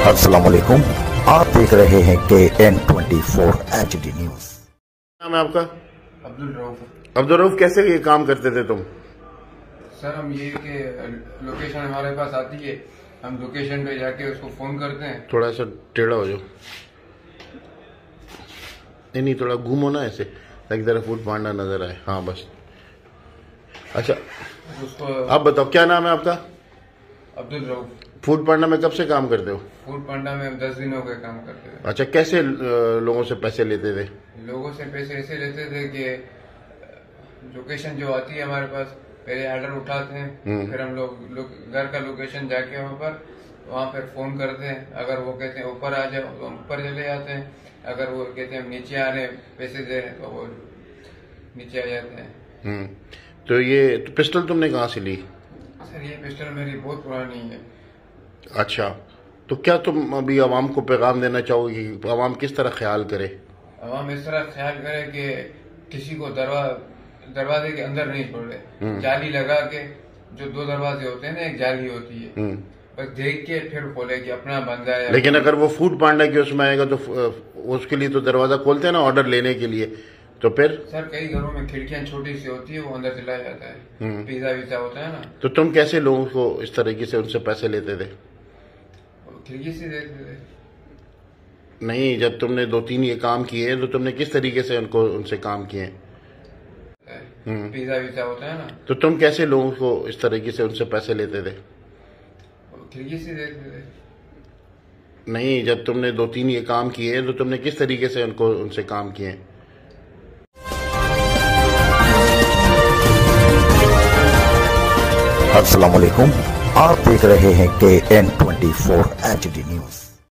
अस्सलाम वालेकुम, आप देख रहे हैं KN24 HD न्यूज। नाम है आपका? अब्दुल रऊफ। अब्दुल रऊफ, कैसे ये काम करते थे तुम? सर हम ये कि लोकेशन हमारे पास आती है, हम लोकेशन पे जाके उसको फोन करते हैं। थोड़ा सा टेढ़ा हो जाओ। नहीं, थोड़ा घूमो ना ऐसे ताकि जरा फूड पांडा नजर आए। हाँ बस। अच्छा, उसको आप बताओ क्या नाम है आपका? अब्दुल रऊफ। फूड पांडा में कब से काम करते हो? फूड पांडा में हम 10 दिनों का काम करते थे। अच्छा, कैसे लोगों से पैसे लेते थे? लोगों से पैसे ऐसे लेते थे कि लोकेशन जो आती है हमारे पास, पहले ऑर्डर उठाते हैं, फिर हम लोग घर का लोकेशन जाके वहाँ पर फोन करते हैं। अगर वो कहते हैं ऊपर आ जाओ तो हम ऊपर चले जाते हैं, अगर वो कहते हैं हम नीचे आ रहे पैसे दे रहे तो वो नीचे आ जाते हैं। तो ये तो पिस्टल तुमने कहाँ से ली? सर ये पिस्टल मेरी बहुत पुरानी है। अच्छा, तो क्या तुम अभी आवाम को पैगाम देना चाहोगे कि आवाम किस तरह ख्याल करे? आवाम इस तरह ख्याल करे कि किसी को दरवाजे के अंदर नहीं छोड़े, जाली लगा के, जो 2 दरवाजे होते हैं ना, एक जाली होती है, बस देख के फिर खोले कि अपना बंदा है। लेकिन अगर वो फूड पांडा के उसमें आएगा तो उसके लिए तो दरवाजा खोलते हैं ना ऑर्डर लेने के लिए, तो फिर? सर कई घरों में खिड़कियां छोटी सी होती है, वो अंदर चला जाता है, पिज्जा विज़ा होता है ना। तो तुम कैसे लोगों को इस तरीके से उनसे पैसे लेते थे? खिड़की से देखते थे। नहीं, जब तुमने 2-3 ये काम किए तो तुमने किस तरीके से उनसे काम किए? पिज्जा विज़ा होता है ना। तो तुम कैसे लोगों को इस तरीके से उनसे पैसे लेते थे? खिड़की से देखते थे। नहीं, जब तुमने 2-3 ये काम किए तो तुमने किस तरीके से उनसे काम किए? अस्सलाम वालेकुम, आप देख रहे हैं KN24 HD न्यूज।